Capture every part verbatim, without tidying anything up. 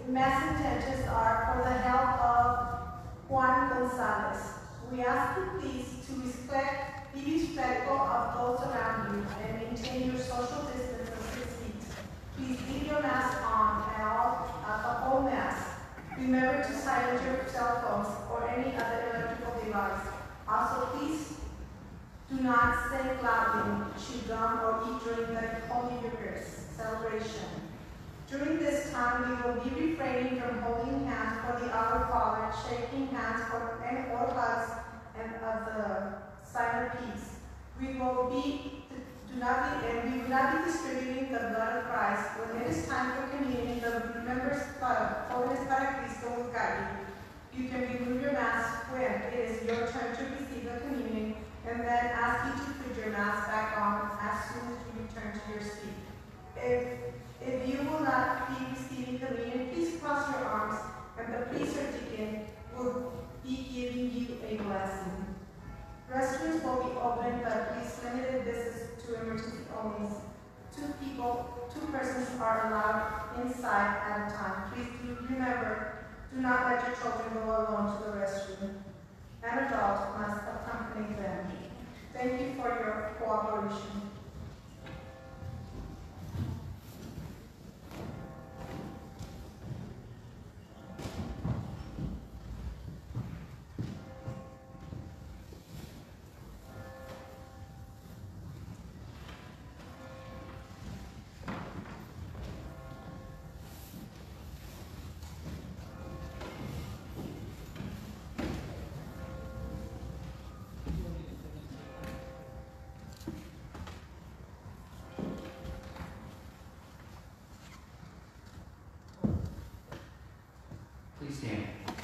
mass intentions are for the health of Juan Gonzalez. We ask you please to respect, be respectful of those around you and maintain your social distance of six feet. Please leave your mask on at all, at the whole mask. Remember to silence your cell phones or any other electrical device. Also, please do not sing loudly, chew gum, or eat during the Holy Eucharist celebration. During this time, we will be refraining from holding hands for the Our Father, shaking hands for and or hugs, and of the sign of peace. We will be do not be and we will not be distributing the blood of Christ. When it is time for communion, the members of Holiness Para Cristo will guide you. You can remove your mask when it is your turn to receive the communion, and then ask you to put your mask back on as soon as you return to your seat. If, if you will not be receiving communion, please cross your arms, and the priest or deacon will be giving you a blessing. Restrooms will be open, but please limit this to emergency only. Two people, two persons are allowed inside at a time. Please do remember, do not let your children go alone to the restroom. An adult must accompany them. Thank you for your cooperation. Please stand.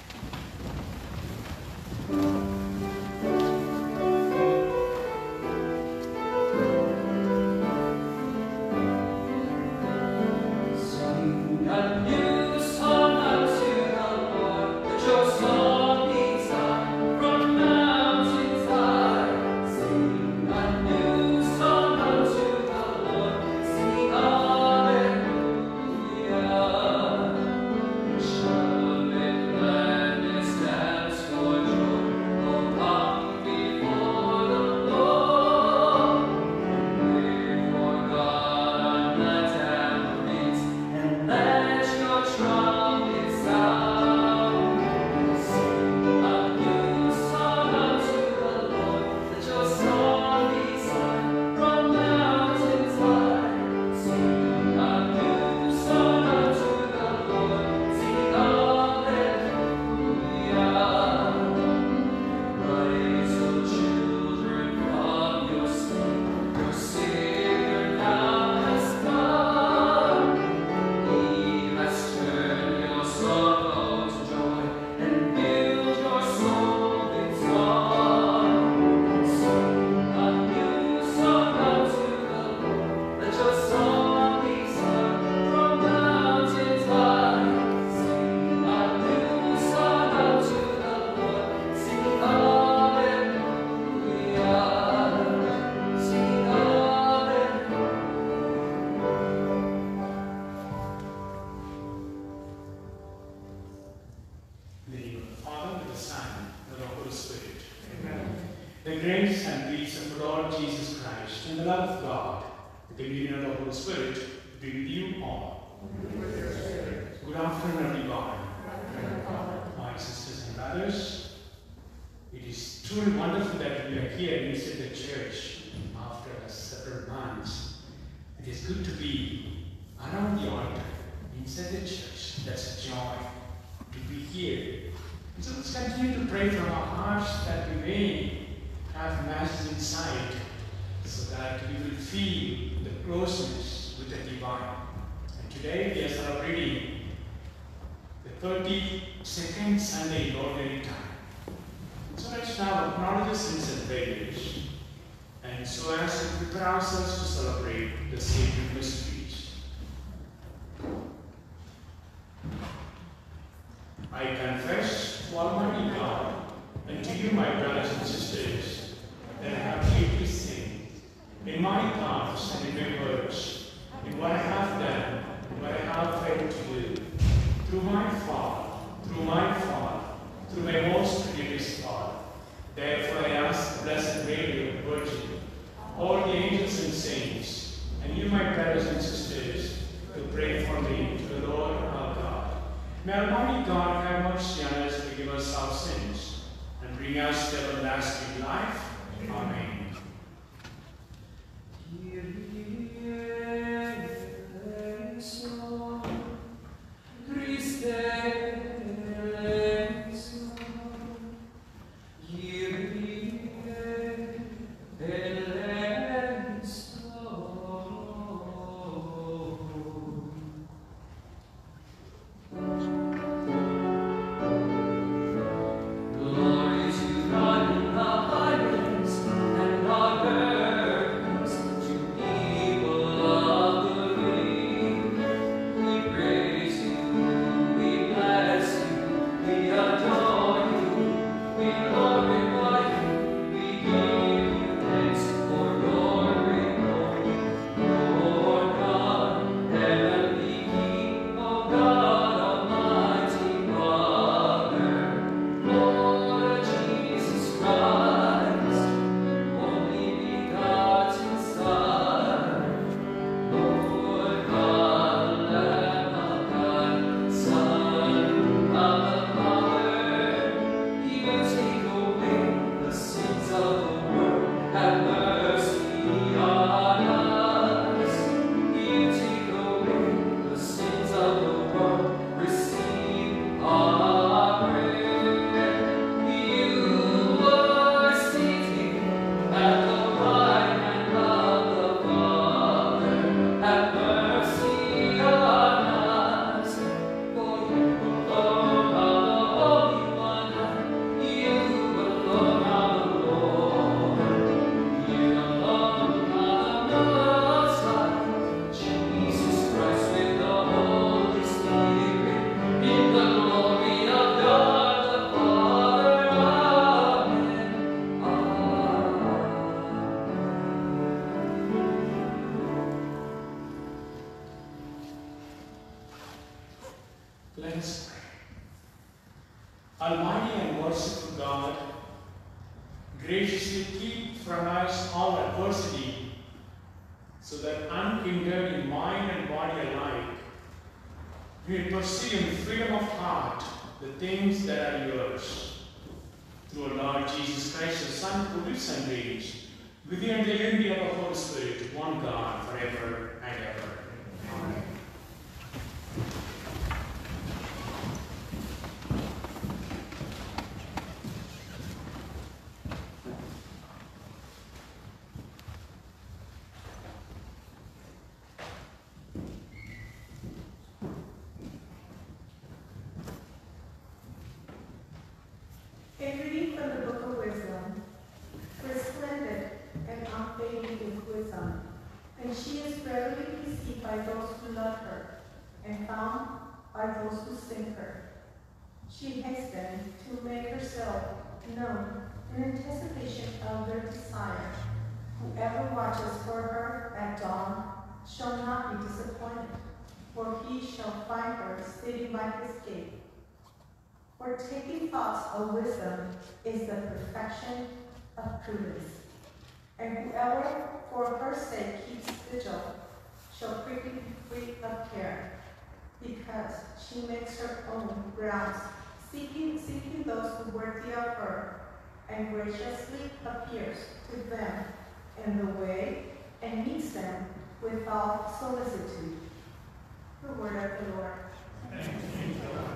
Sing a new song unto the Lord, let your song be sung from mountains high. Sing a new song unto the Lord, sing hallelujah. Shout with gladness, dance for joy, oh come before the Lord. Pray for God on the tambourines, and let your trumpets sound. Sing a new song unto the Lord, let your song be sung from mountains high. Sing a new song unto the Lord, sing hallelujah. Rise, O children, from your sleep, your Savior now has come. He has turned your sorrow to joy and filled your soul with song. Sing a new song unto the Lord, let your song be sung from mountains high. Sing a new song unto the Lord, sing hallelujah, sing hallelujah. In the name of the Father, and of the Son, and of the Holy Spirit. Amen. The grace and peace of the Lord Jesus Christ and the love of God, the communion of the Holy Spirit, be with you all. Good afternoon, everyone. My sisters and brothers, it is truly wonderful that we are here inside the church after several months. It is good to be around the altar, inside the church. That's a joy to be here. So let's continue to pray from our hearts that we may have masses inside, so that we will feel the closeness with the divine. And today we are celebrating the thirty-second Sunday in Ordinary Time. So let's now acknowledge the sins and failures, and so as to prepare ourselves to celebrate the sacred mysteries. I confess to Almighty God and to you, my brothers and sisters, that I have chiefly sinned in my thoughts and in my words, in what I have done, and what I have failed to do, through my May Almighty God have mercy on us, forgive us our sins, and bring us to everlasting life. Amen. Glory to God in the highest, and on earth to people of the weak. We praise you, we bless you, we adore you, we glorify you, we give you thanks for your great glory. Lord God, heavenly King, O God, Almighty Father, Lord Jesus Christ, only begotten Son, Lord God, Lamb of God, Son of the Father, you take away the sins of the world, have mercy on us. You take away the sins of the world, receive our prayer. You are seated at the right hand of the Father, have mercy on us. For you alone are the Holy One, you alone are the Lord, you alone are the Most High, Jesus Christ with the Holy Spirit, in the glory of God the Father. Amen. Let us pray. Almighty and merciful God, graciously keep from us all adversity, so that unhindered in mind and body alike, we may pursue in freedom of heart the things that are yours. Through our Lord Jesus Christ, your Son, who lives and reigns with you in the unity of the Holy Spirit, one God, forever and ever. Amen. A reading from the Book of Wisdom. Resplendent and unfading is wisdom, and she is readily received by those who love her, and found by those who seek her. She hastens to make herself known in anticipation of their desire. Whoever watches for her at dawn shall not be disappointed, for he shall find her sitting by his gate. For taking thoughts of wisdom is the perfection of prudence. And whoever for her sake keeps vigil shall quickly be free of care, because she makes her own grounds, seeking, seeking those who are worthy of her, and graciously appears to them in the way, and meets them with all solicitude. The word of the Lord. Thanks be to God.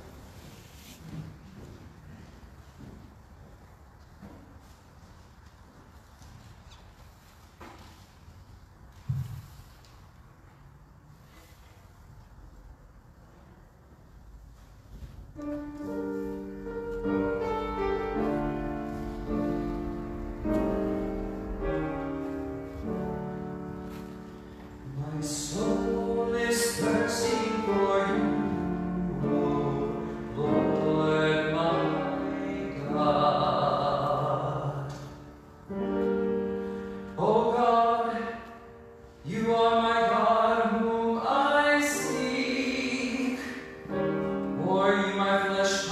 My soul is thirsting for you, O Lord my God. O God, you are my God whom I seek. More you my flesh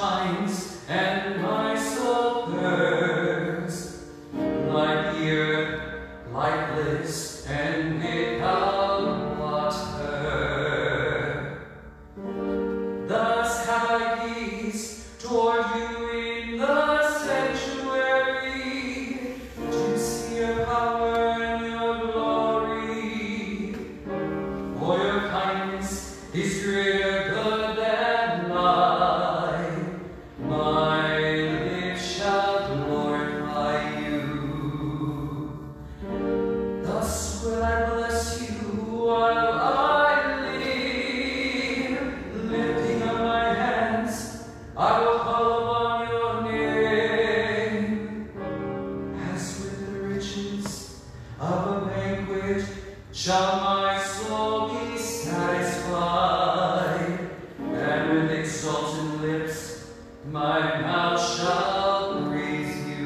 My mouth shall praise you.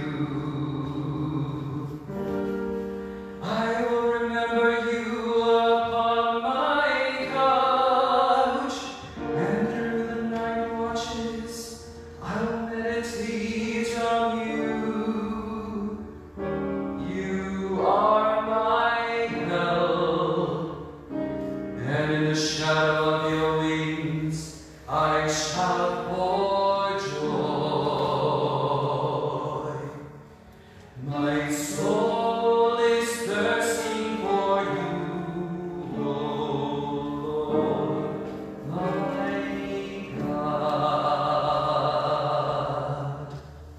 I will remember you upon my couch, and through the night watches I will meditate on you. You are my help, and in the shadow of your wings I shall pour joy. My soul is thirsting for you, Lord, my God.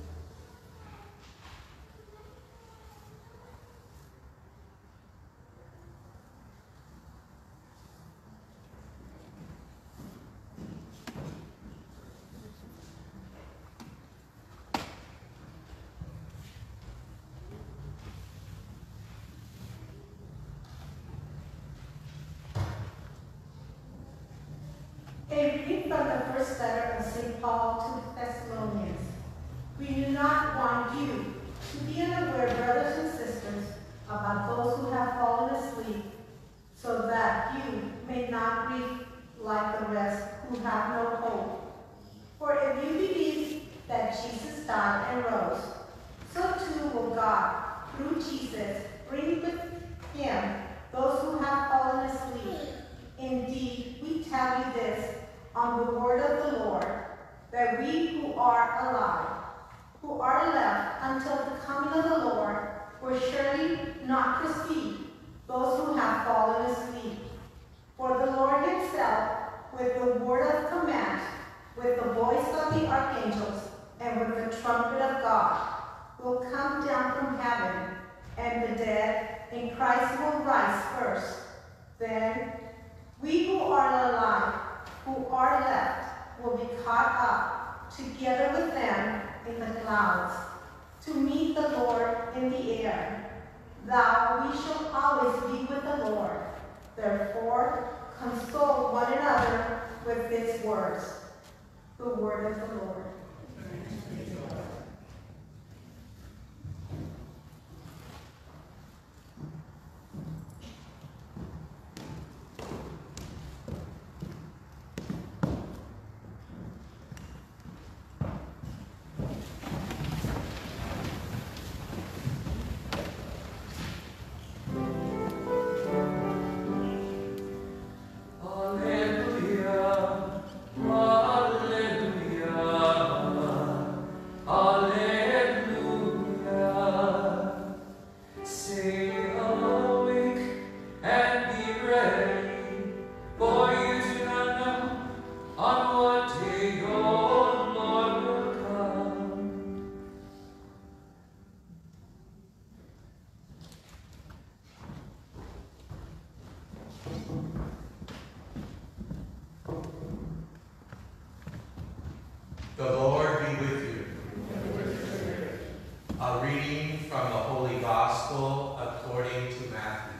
A reading from the first letter of Saint Paul to the Thessalonians. We do not want you to be unaware, brothers and sisters, about those who have fallen asleep, so that you may not grieve like the rest who have no hope. For if you believe that Jesus died and rose, so too will God, through Jesus, bring with him those who have fallen asleep. Indeed, we tell you this on the word of the Lord, that we who are alive, who are left until the coming of the Lord, will surely not precede those who have fallen asleep. For the Lord himself, with the word of command, with the voice of the archangels, and with the trumpet of God, will come down from heaven, and the dead in Christ will rise first. Then we who are alive, who are left, will be caught up together with them in the clouds, to meet the Lord in the air. Thou we shall always be with the Lord. Therefore, console one another with these words. The word of the Lord. Alleluia, Alleluia, Alleluia. Stay awake and be ready, for you do not know on what day your Lord will come. The Lord be with you. A reading from the Holy Gospel according to Matthew.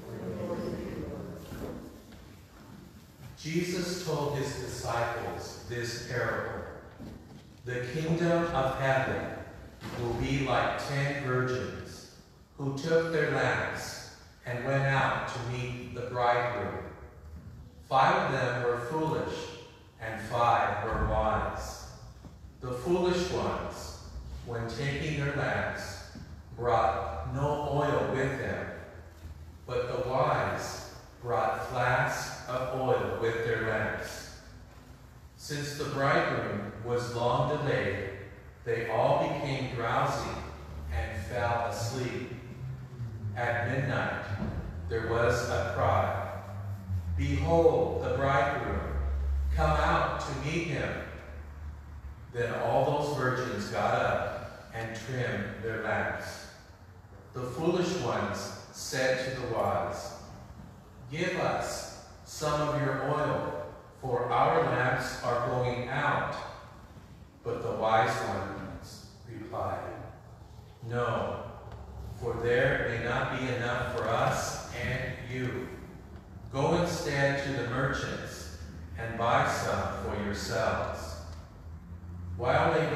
Jesus told his disciples this parable. The kingdom of heaven will be like ten virgins who took their lamps and went out to meet the bridegroom. Five of them were foolish and five were wise. The foolish ones, when taking their lamps, brought no oil with them, but the wise brought flasks of oil with their lamps. Since the bridegroom was long delayed, they all became drowsy and fell asleep. At midnight there was a cry, "Behold, the bridegroom, come out to meet him." Then all those virgins got up and trimmed their lamps. The foolish ones said to the wise, "Give us some of your oil, for our lamps are going out." But the wise ones replied, "No, for there may not be enough for us and you. Go instead to the merchants and buy some for yourselves." While they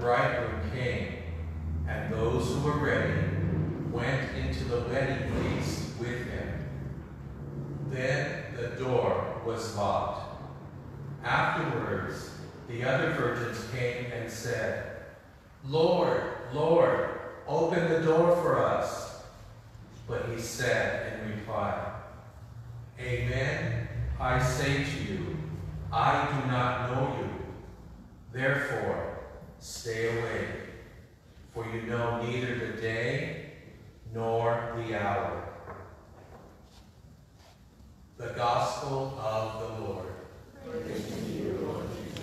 bridegroom came, and those who were ready went into the wedding feast with him. Then the door was locked. Afterwards, the other virgins came and said, "Lord, Lord, open the door for us." But he said in reply, "Amen, I say to you, I do not know you. Therefore, stay away, for you know neither the day nor the hour." The Gospel of the Lord. Praise to you, Lord Jesus.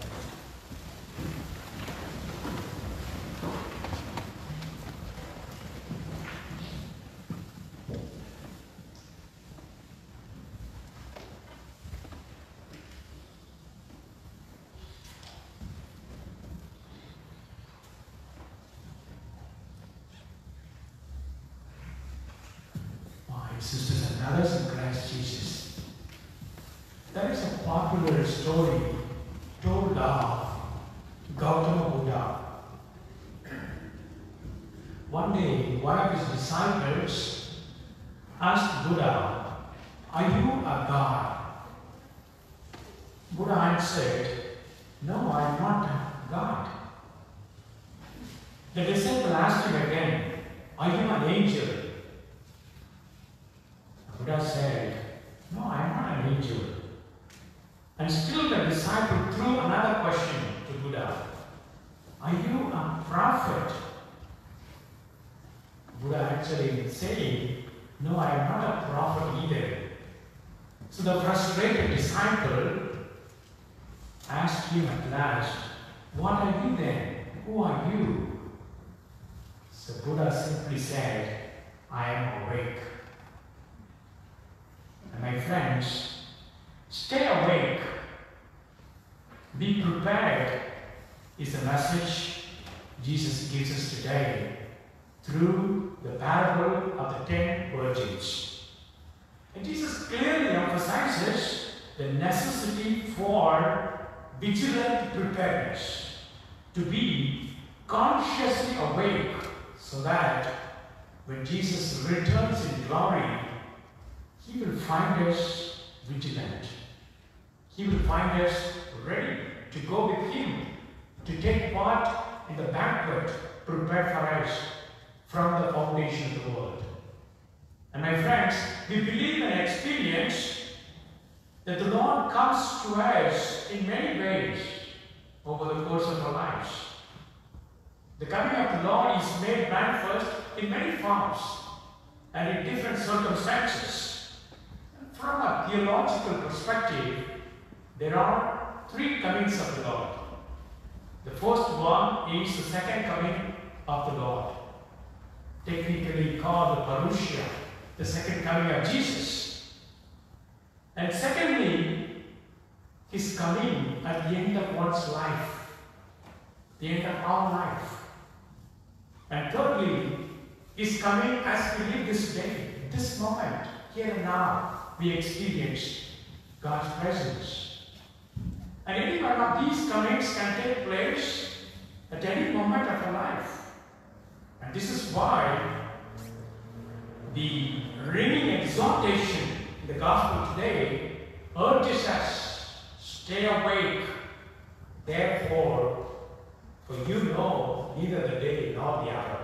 My sisters and brothers in Christ Jesus, there is a popular story told of Gautama Buddha. One day, one of his disciples asked Buddha, "Are you a god?" Buddha answered, "No, I am not a god." The disciple asked him again, "Are you an angel?" Buddha said, "No, I am not an angel." And still the disciple threw another question to Buddha, "Are you a prophet?" Buddha actually saying, "No, I am not a prophet either." So the frustrated disciple asked him at last, "What are you then? Who are you?" So Buddha simply said, "I am awake." And my friends, stay awake, be prepared is the message Jesus gives us today through the parable of the ten virgins. And Jesus clearly emphasizes the necessity for vigilant preparedness, to be consciously awake so that when Jesus returns in glory, He will find us vigilant. He will find us ready to go with Him, to take part in the banquet prepared for us from the foundation of the world. And my friends, we believe and experience that the Lord comes to us in many ways over the course of our lives. The coming of the Lord is made manifest in many forms and in different circumstances. From a theological perspective, there are three comings of the Lord. The first one is the second coming of the Lord, technically called the parousia, the second coming of Jesus. And secondly, His coming at the end of one's life, the end of our life. And thirdly, His coming as we live this day, this moment, here and now. We experience God's presence. And any one of these comings can take place at any moment of our life. And this is why the ringing exhortation in the gospel today urges us, stay awake, therefore, for you know neither the day nor the hour.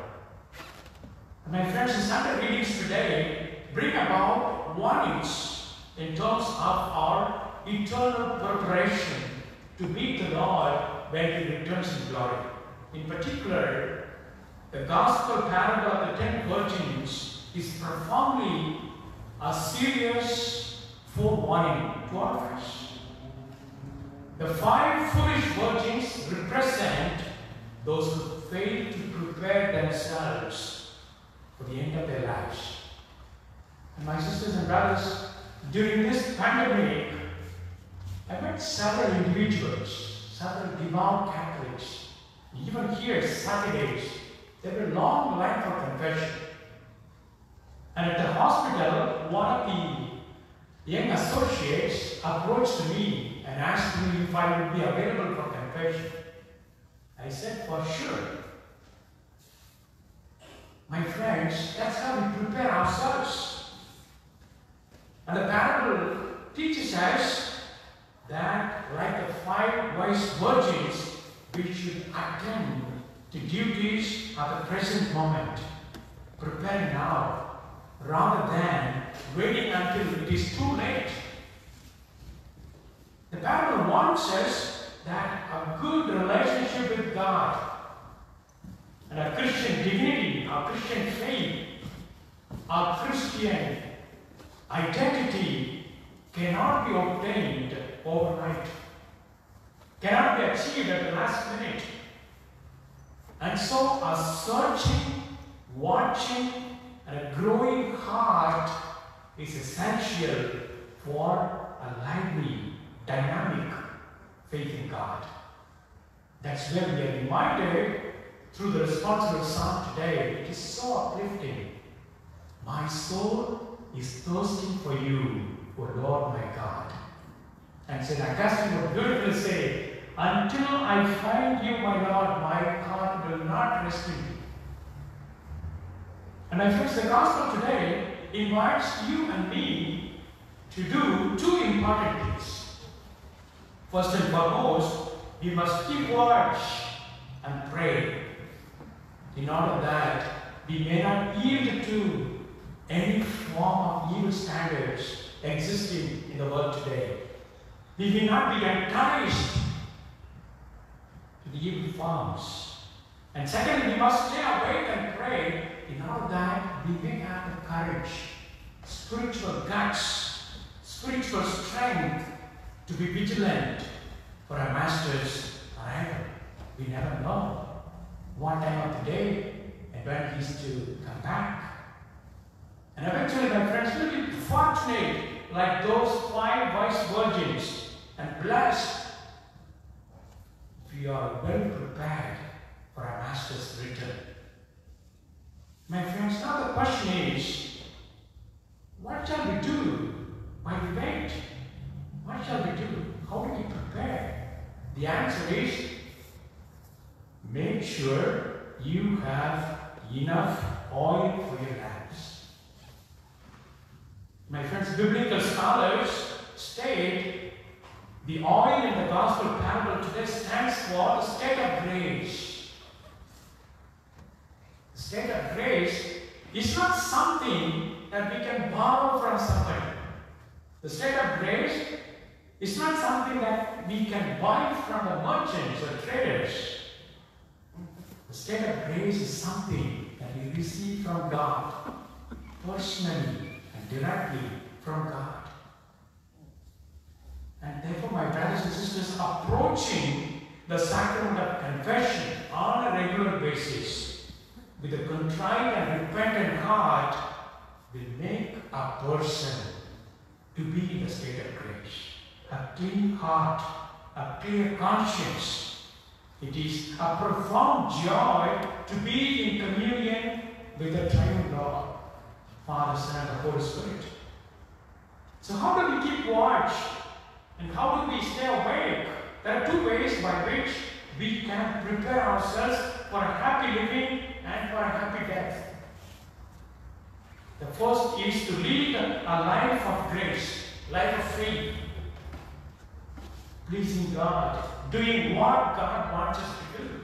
And my friends, the Sunday readings today bring about warnings in terms of our eternal preparation to meet the Lord when He returns in glory. In particular, the gospel parable of the ten virgins is profoundly a serious forewarning to all of us. The five foolish virgins represent those who fail to prepare themselves for the end of their lives. And my sisters and brothers, during this pandemic, I met several individuals, several devout Catholics, even here Saturdays, there were long lines for confession. And at the hospital, one of the young associates approached me and asked me if I would be available for confession. I said, for sure. My friends, that's how we prepare ourselves. And the parable teaches us that, like the five wise virgins, we should attend to duties at the present moment, prepare now, rather than waiting until it is too late. The parable warns us that a good relationship with God and our Christian dignity, our Christian faith, our Christian identity cannot be obtained overnight, cannot be achieved at the last minute. And so a searching, watching, and a growing heart is essential for a lively, dynamic faith in God. That's where we are reminded through the responsible psalm today. It is so uplifting. My soul is thirsting for you, O Lord my God. And Saint Augustine would beautifully say, until I find you, my Lord, my heart will not rest in you. And I think the gospel today invites you and me to do two important things. First and foremost, we must keep watch and pray, in order that we may not yield to any form of evil standards existing in the world today. We will not be enticed to the evil forms. And secondly, we must stay awake and pray in order that we may have the courage, spiritual guts, spiritual strength to be vigilant for our Master's arrival. We never know what time of the day and when He's to come back. And eventually, my friends, we'll be fortunate like those five wise virgins and blessed if we are well prepared for our Master's return. My friends, now the question is, what shall we do while we wait? What shall we do? How do we prepare? The answer is, make sure you have enough oil for your lamps. My friends, biblical scholars state the oil in the gospel parable today stands for the state of grace. The state of grace is not something that we can borrow from somebody. The state of grace is not something that we can buy from the merchants or traders. The state of grace is something that we receive from God, personally and directly from God. And therefore, my brothers and sisters, approaching the sacrament of confession on a regular basis with a contrite and repentant heart will make a person to be in the state of grace. A clean heart, a clear conscience. It is a profound joy to be in communion with the triune God, Father, Son, and the Holy Spirit. So how do we keep watch? And how do we stay awake? There are two ways by which we can prepare ourselves for a happy living and for a happy death. The first is to lead a life of grace, life of faith, pleasing God, doing what God wants us to do.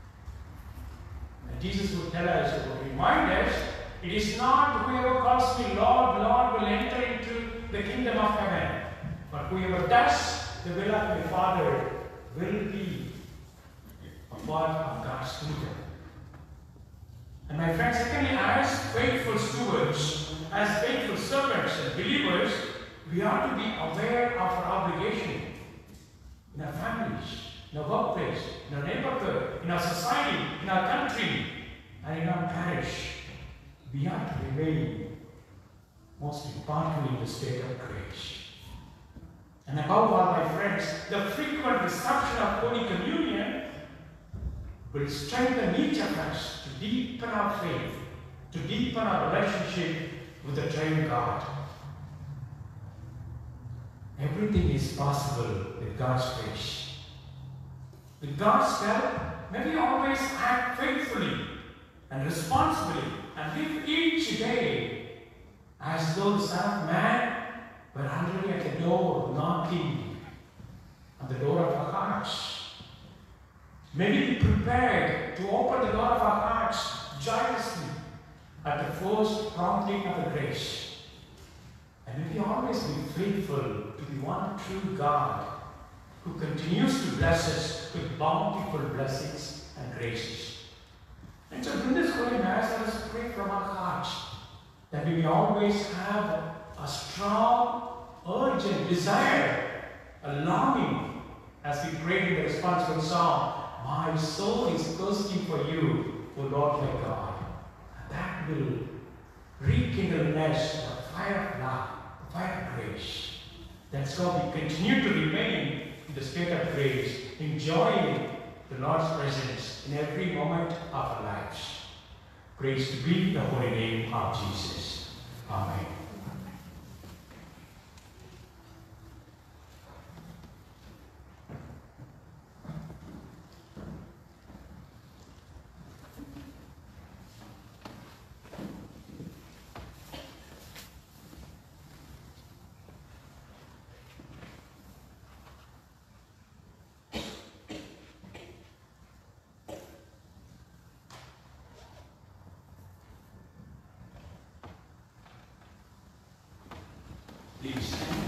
And Jesus would tell us, would remind us, it is not whoever calls me Lord, Lord will enter into the kingdom of heaven, but whoever does the will of my Father will be a part of God's kingdom. And my friends, secondly, as faithful stewards, as faithful servants and believers, we are to be aware of our obligation in our families, in our workplace, in our neighborhood, in our society, in our country, and in our parish. We are to remain, most importantly, in the state of grace. And above all, my friends, the frequent reception of Holy Communion will strengthen each of us to deepen our faith, to deepen our relationship with the triune God. Everything is possible with God's grace. With God's help, may we always act faithfully and responsibly and live each day as though the Son of Man were already at the door knocking on the door of our hearts. May we be prepared to open the door of our hearts joyously at the first prompting of the grace. And may we always be faithful to the one true God who continues to bless us with bountiful blessings and graces. And so in this holy Mass, let us pray from our hearts that we may always have a strong, urgent desire, a longing, as we pray in the responsive song, my soul is thirsting for you, O Lord my God. And that will rekindle in us the fire of love, the fire of grace. That's how we continue to remain in the state of grace, enjoying the Lord's presence in every moment of our lives. Praise to be the holy name of Jesus. Amen. Please stand.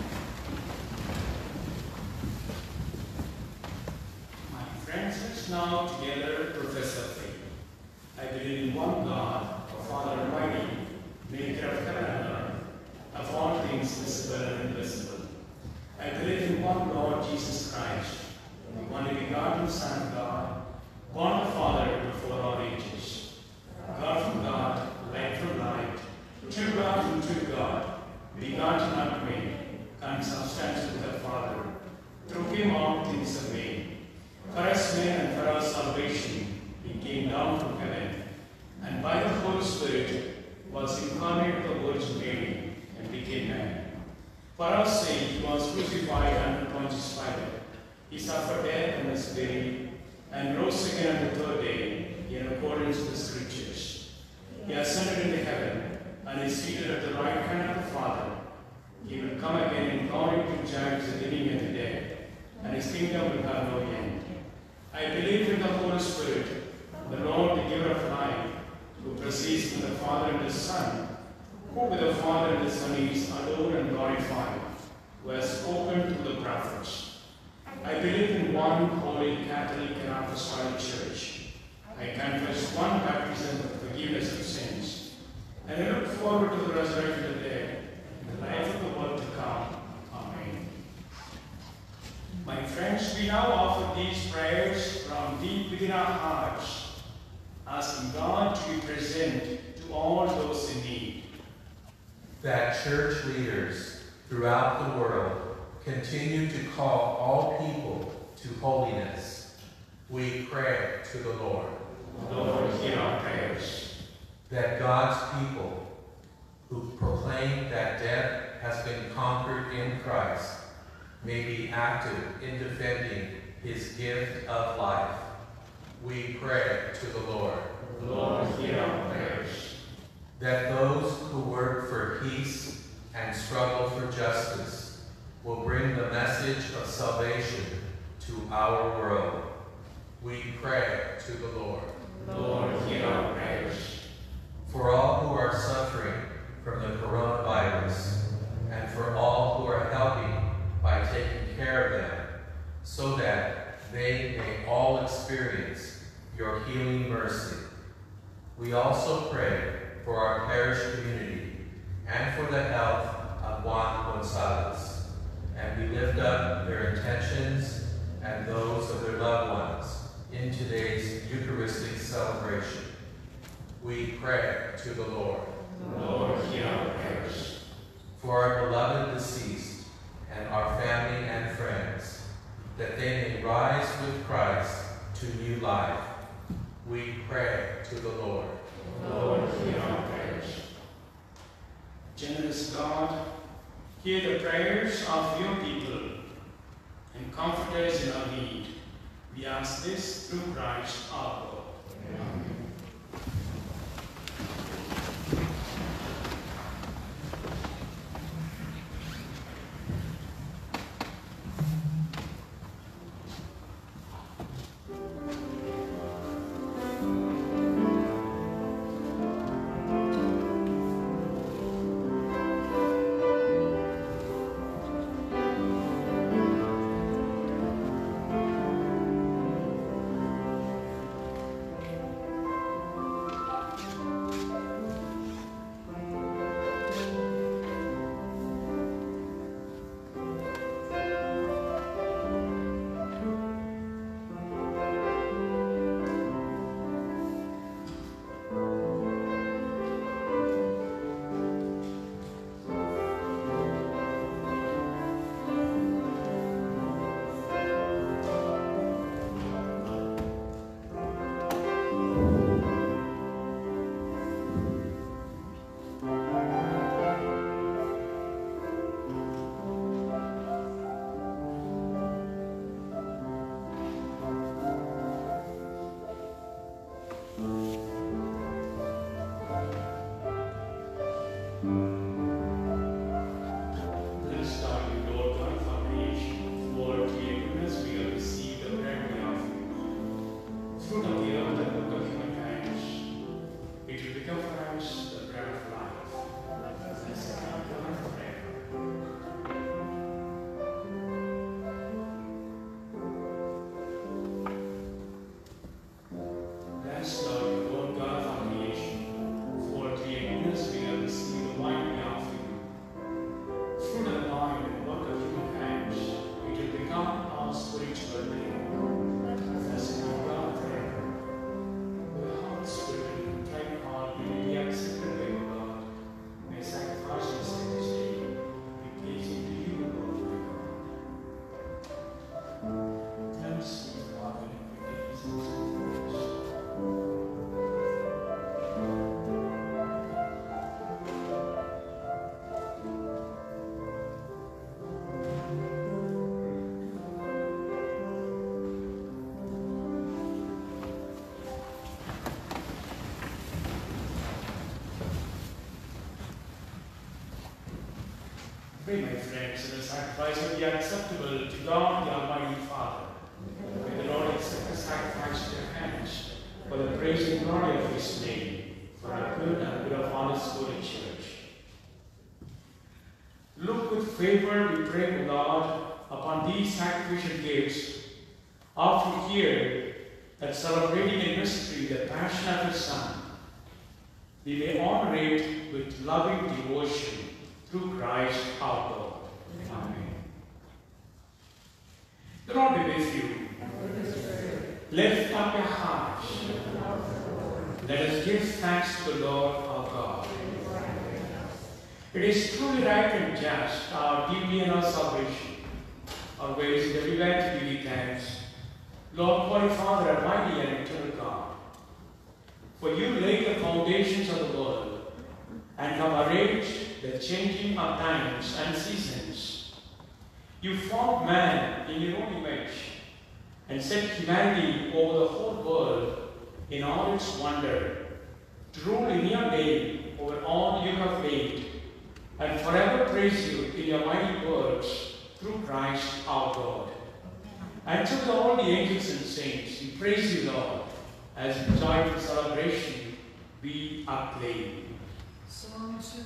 My friends, let's now together profess our faith. I believe in one God, our Father Almighty, maker of heaven and earth, of all things visible and invisible. I believe in one Lord Jesus Christ, the only begotten Son of God, born of the Father before all ages. God from God, light from light, true God from true God, begotten not made, consubstantial with the Father. Through him all things are made. For us men and for our salvation, he came down from heaven, and by the Holy Spirit was incarnate of the Virgin Mary and became man. For our sake he was crucified under Pontius Pilate. He suffered death and was buried, and rose again on the third day in accordance with the Scriptures. He ascended into heaven, and is seated at the right hand of the Father. He will come again in glory to judge the living and the dead, and his kingdom will have no end. I believe in the Holy Spirit, the Lord, the giver of life, who proceeds from the Father and the Son, who with the Father and the Son is adored and glorified, who has spoken to the prophets. I believe in one holy Catholic and Apostolic Church. I confess one baptism for the forgiveness of sins, and I look forward to the resurrection of the dead, and the life of the world to come. Amen. My friends, we now offer these prayers from deep within our hearts, asking God to be present to all those in need. That church leaders throughout the world continue to call all people to holiness, we pray to the Lord. Lord, hear our prayers. That God's people who proclaim that death has been conquered in Christ may be active in defending his gift of life, we pray to the Lord. Lord, hear our prayers. That those who work for peace and struggle for justice will bring the message of salvation to our world, we pray to the Lord. Lord, hear our prayers. For all who are suffering from the coronavirus, and for all who are helping by taking care of them, so that they may all experience your healing mercy. We also pray for our parish community and for the health of Juan Gonzalez, and we lift up their intentions and those of their loved ones in today's Eucharistic celebration. We pray to the Lord. Lord, hear our prayers. For our beloved deceased and our family and friends, that they may rise with Christ to new life, we pray to the Lord. Lord, hear our prayers. Generous God, hear the prayers of your people and comfort us in our need. We ask this through Christ our Lord. Amen. Pray, my friends, that the sacrifice will be acceptable to God, the Almighty Father. May the Lord accept the sacrifice to your hands for the praise and glory of His name, for our good and good of all His holy church. Look with favor, we pray, O Lord, upon these sacrificial gifts, after hear that celebrating in mystery the passion of His Son, we may honor it with loving devotion through Christ our Lord. Amen. The Lord be with you. Lift up your hearts. Let us give thanks to the Lord our God. It is truly right and just, our duty and our salvation, our ways everywhere to give you thanks, Lord, Holy Father, Almighty and eternal God. For you laid the foundations of the world and have arranged the changing of times and seasons. You formed man in your own image and set humanity over the whole world in all its wonder, to rule in your name over all you have made, and forever praise you in your mighty words through Christ our Lord. And to all the angels and saints, we praise you, Lord, as in joyful celebration we acclaim. Sanctus,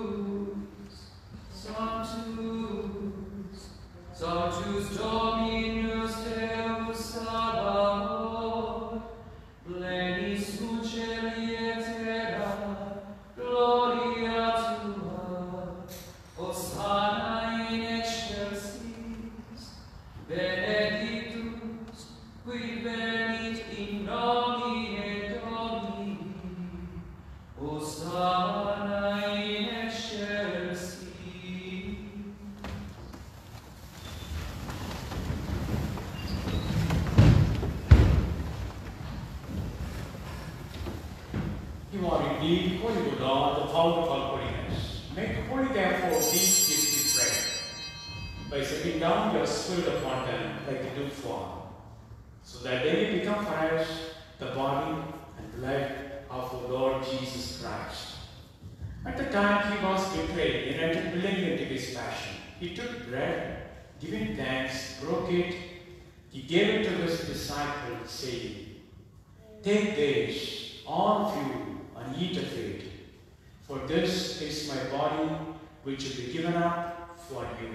Sanctus, Sanctus Dominus Deus Sabaoth, plenis uceli et terra, gloria tua, Hosanna in excelsis, benedictus, qui venit in nomine Domini, Hosanna in excelsis. You are indeed holy, O Lord, the fount of all holiness. Make holy, therefore, these gifts, we pray, by sending down your Spirit upon them like the dew fall, so so that they may become for us the body and blood of our Lord Jesus Christ. At the time he was betrayed, he entered willingly into his passion. He took bread, giving thanks, broke it, he gave it to his disciples, saying, "Take this, all of you, and eat of it, for this is my body, which will be given up for you."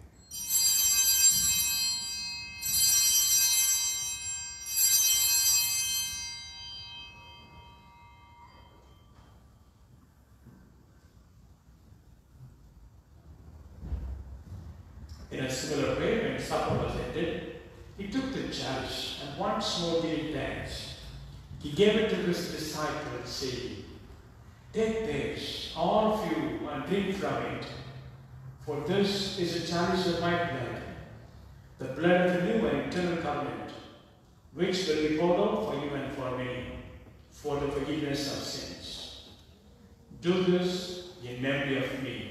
In a similar way, when supper was ended, he took the chalice and once more gave thanks. He gave it to his disciples, saying, "Take this, all of you, and drink from it, for this is a chalice of my blood, the blood of the new and eternal covenant, which will be poured out for you and for many, for the forgiveness of sins. Do this in memory of me."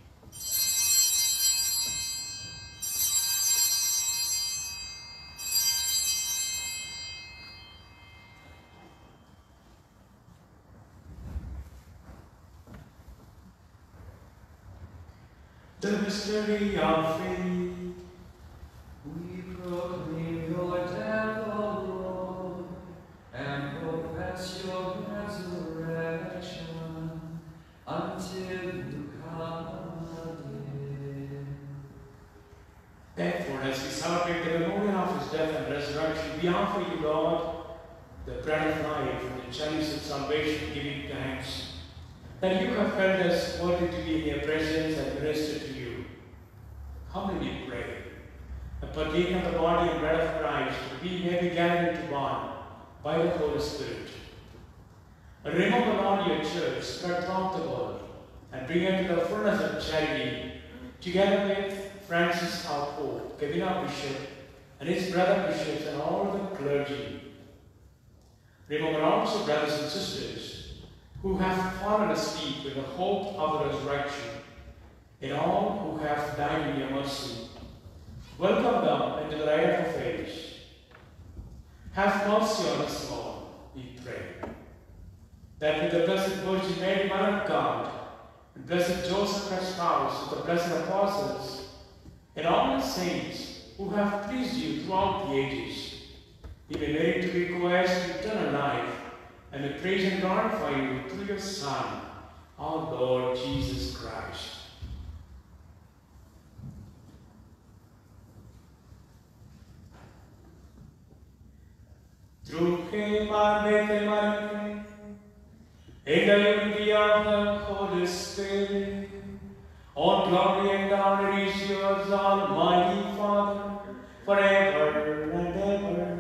The mystery of faith. We proclaim your death, O Lord, and profess your resurrection until you come again. Therefore, as we celebrate the memorial of his death and resurrection, we offer you, Lord, the bread of life and the chalice of salvation, giving thanks that you have felt us worthy to be in your presence and minister to you. Humbly pray, and partake of the body and blood of Christ, we may be gathered into one by the Holy Spirit. And remember, Lord, your church spread throughout the world, and bring it to the fullness of charity, together with Francis our Pope, Kevin our Bishop, and his brother bishops and all the clergy. Remember also brothers and sisters who have fallen asleep with the hope of the resurrection, and all who have died in your mercy. Welcome them into the light of your face. Have mercy on us, Lord, we pray, that with the Blessed Virgin Mary, Mother of God, and Blessed Joseph, her spouse, with the blessed apostles, and all the saints who have pleased you throughout the ages, we may merit to be co-heirs to eternal life, and we praise and glorify you through your Son, our Lord Jesus Christ. Through him and with him and in in the unity of the Holy Spirit, all glory and honor is yours, Almighty Father, forever and ever.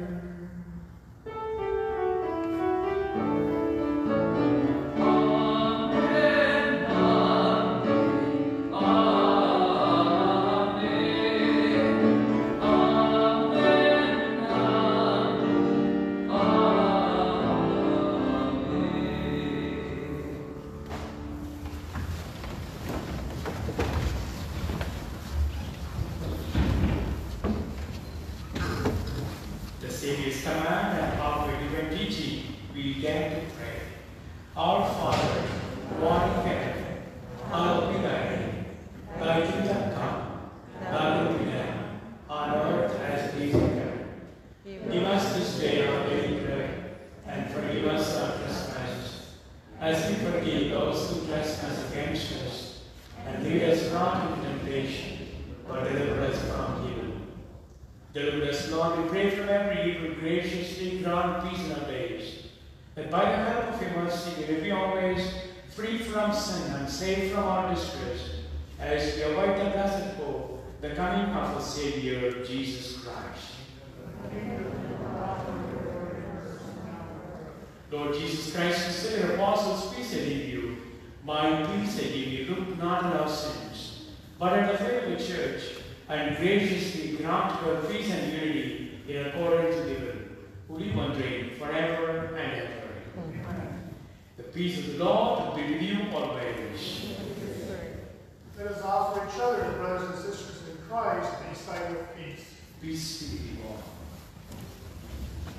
Savior's command and our divine teaching, we began to pray. Our Father, who art in heaven, hallowed be thy name. Thy kingdom come, thy will be done, on earth as it is in heaven. Give us this day our daily bread, and forgive us our trespasses, as we forgive those who trespass against us. And lead us not into temptation, but deliver us from evil. Deliver us, Lord, we pray, from every evil. Graciously grant peace in our days, that by the help of your mercy we may be always free from sin and safe from our distress, as we await the blessed hope, the coming of our Savior, Jesus Christ. Lord Jesus Christ, who said to your apostles, "Peace I leave you, my peace I give you. Look not on our sins, but at the faith of the church, and graciously grant her peace and unity in accordance with your will, who live and reign forever and ever." Amen. The peace of the Lord be with you always. Let us offer each other, as brothers and sisters in Christ, a sign of peace. Peace be with you all.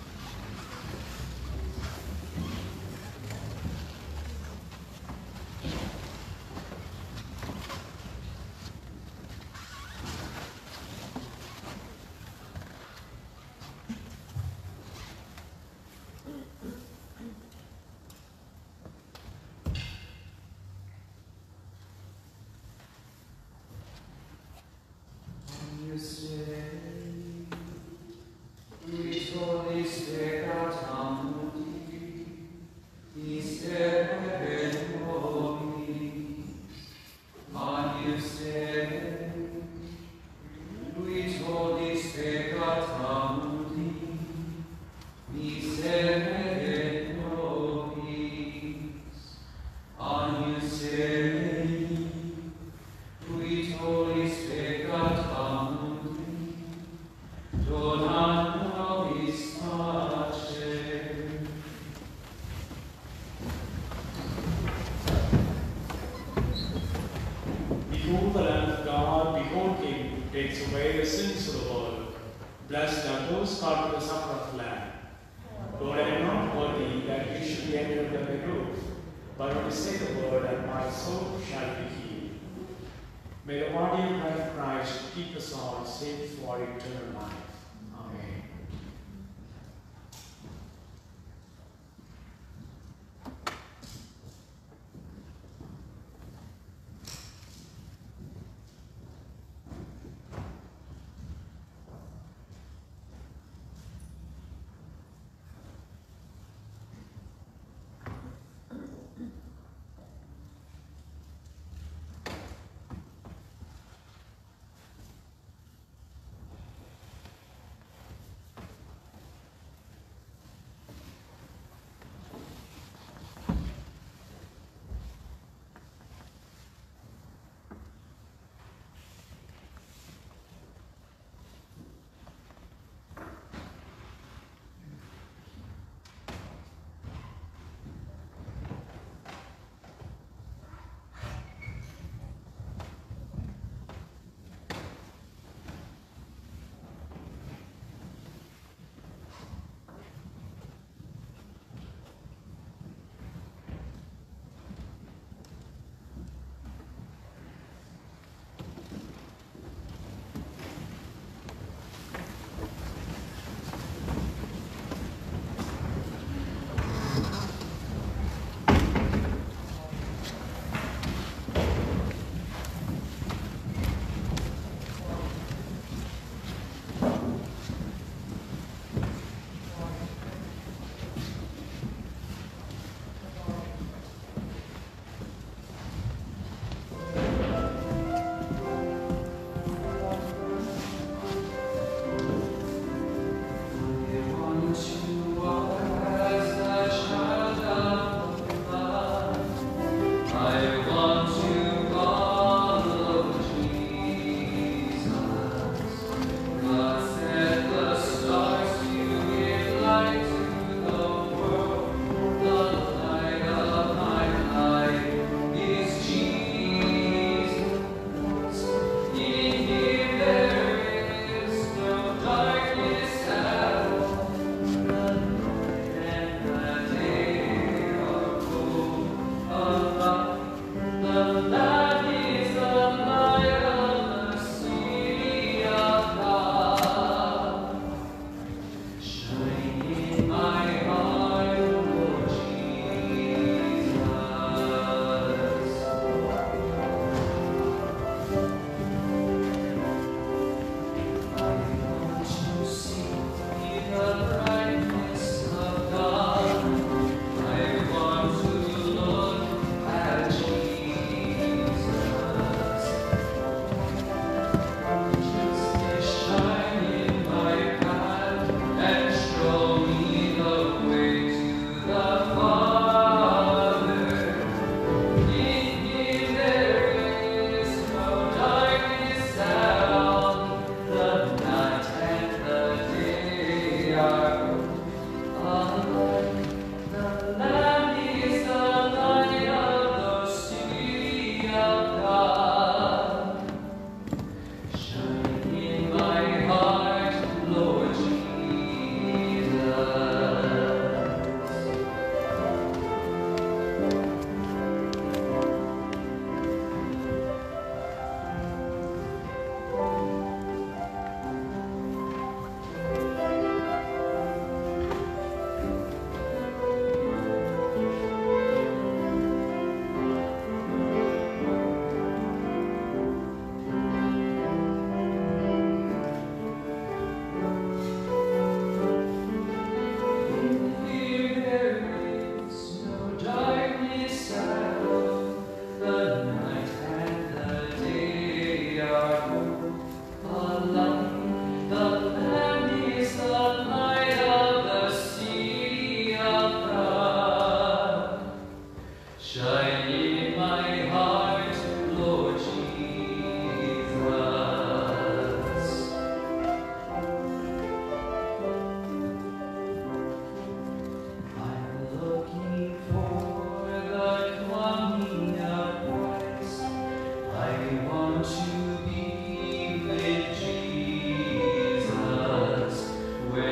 away the sins of the world. Blessed are those called to the supper of the Lamb. Lord, I am not worthy that you should be entered under the roof, but only say the word, and my soul shall be healed. May the body and blood of Christ keep us all safe for eternal life. Amen.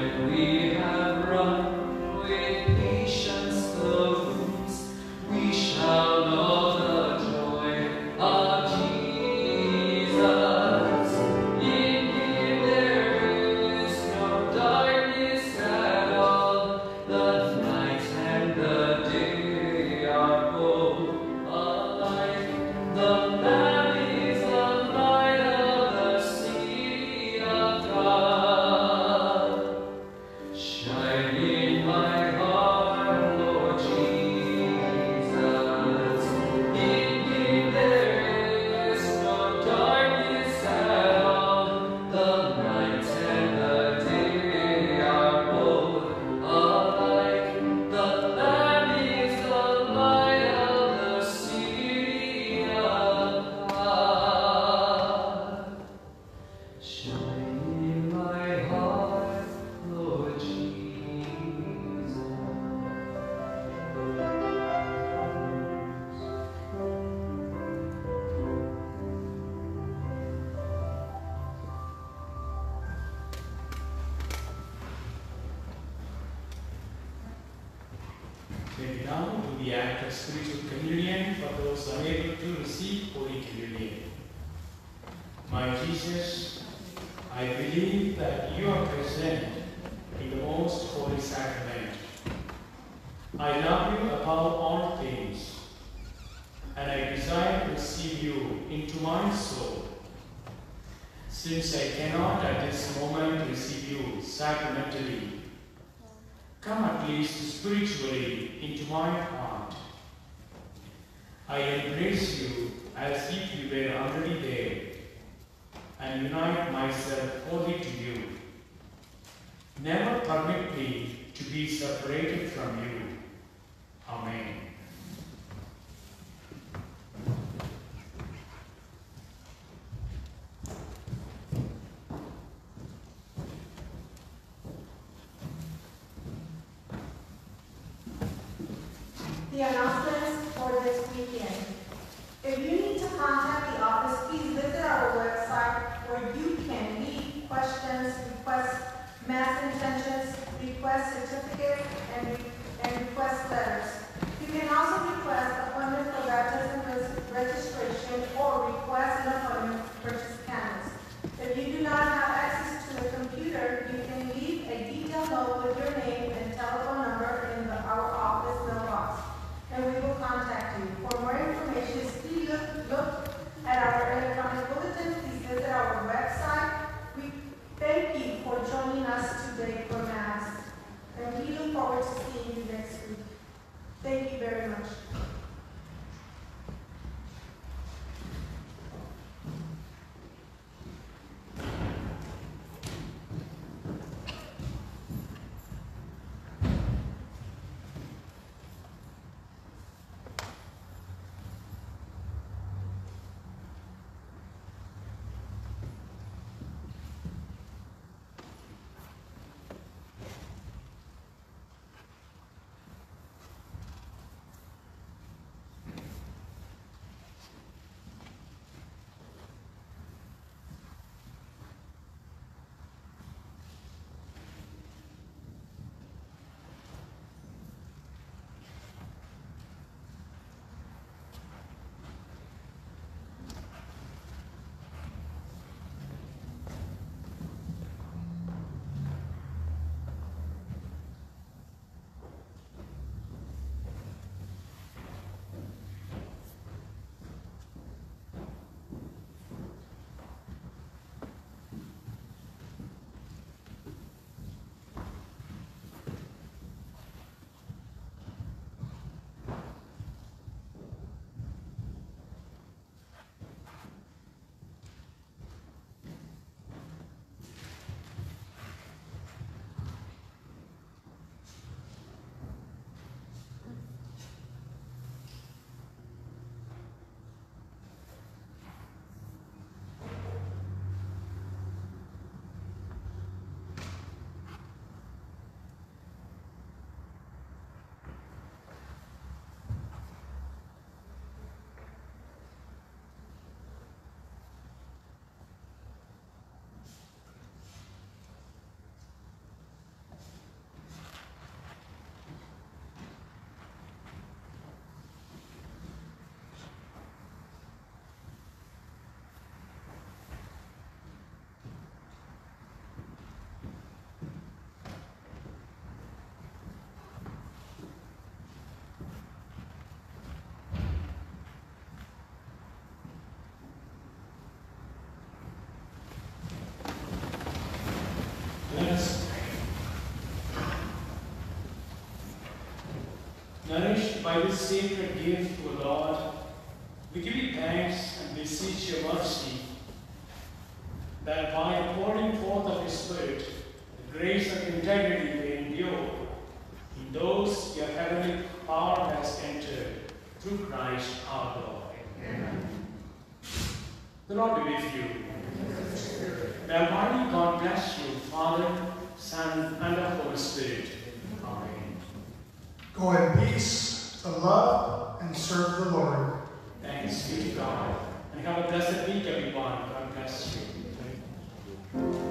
May we now do the act of spiritual communion for those unable to receive Holy Communion. My Jesus, I believe that you are present in the most holy sacrament. I love you above all things, and I desire to receive you into my soul. Since I cannot at this moment receive you sacramentally, come at least spiritually into my heart. I embrace you as if you were already there, and unite myself wholly to you. Never permit me to be separated from you. Amen. The announcements for this weekend. If you need to contact the office, please visit our website where you can leave questions, request mass intentions, request certificates, and, and request letters. You can also request appointment for baptism res- registration or request an appointment to purchase candles. If you do not have access to a computer, you can leave a detailed note with your name and telephone number in the, our office mailbox, and we will contact you. For more information, please look, look at our electronic bulletin. Please visit our website. We thank you for joining us today for Mass, and we look forward to seeing you next week. Thank you very much. by this sacred gift, O Lord, we give you thanks and beseech your mercy, that by pouring forth of your Spirit, the grace and integrity may endure in those your heavenly power has entered through Christ our Lord. Amen. The Lord be with you. May Almighty God bless you, Father, Son, and the Holy Spirit. Amen. Go in peace to love and serve the Lord. Thanks be to God. And have a blessed week, everyone. God bless you.